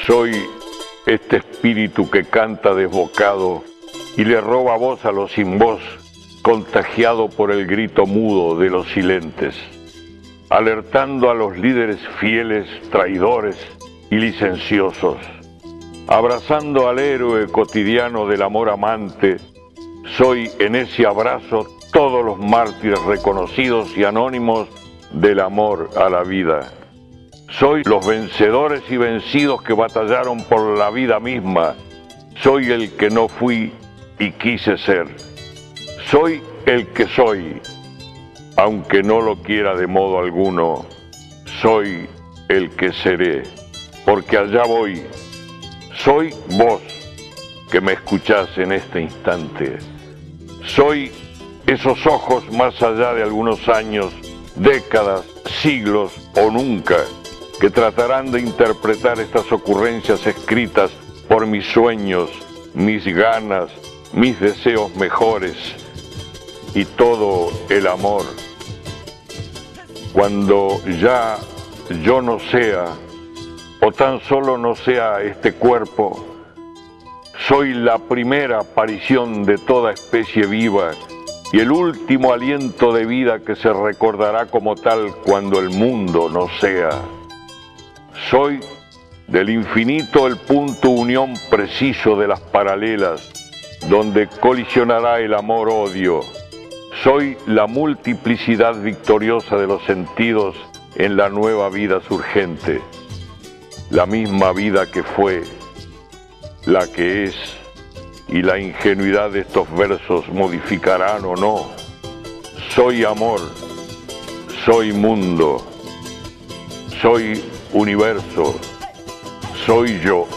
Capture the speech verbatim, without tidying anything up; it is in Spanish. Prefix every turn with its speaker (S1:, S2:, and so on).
S1: Soy este espíritu que canta desbocado y le roba voz a los sin voz, contagiado por el grito mudo de los silentes, alertando a los líderes fieles, traidores y licenciosos, abrazando al héroe cotidiano del amor amante. Soy en ese abrazo todos los mártires reconocidos y anónimos del amor a la vida. Soy los vencedores y vencidos que batallaron por la vida misma. Soy el que no fui y quise ser. Soy el que soy, aunque no lo quiera de modo alguno. Soy el que seré, porque allá voy. Soy vos que me escuchás en este instante. Soy esos ojos más allá de algunos años, décadas, siglos o nunca, que tratarán de interpretar estas ocurrencias escritas por mis sueños, mis ganas, mis deseos mejores y todo el amor. Cuando ya yo no sea, o tan solo no sea este cuerpo, soy la primera aparición de toda especie viva y el último aliento de vida que se recordará como tal cuando el mundo no sea. Soy del infinito el punto unión preciso de las paralelas, donde colisionará el amor-odio. Soy la multiplicidad victoriosa de los sentidos en la nueva vida surgente, la misma vida que fue, la que es, y la ingenuidad de estos versos modificarán o no. Soy amor, soy mundo, soy universo, soy yo.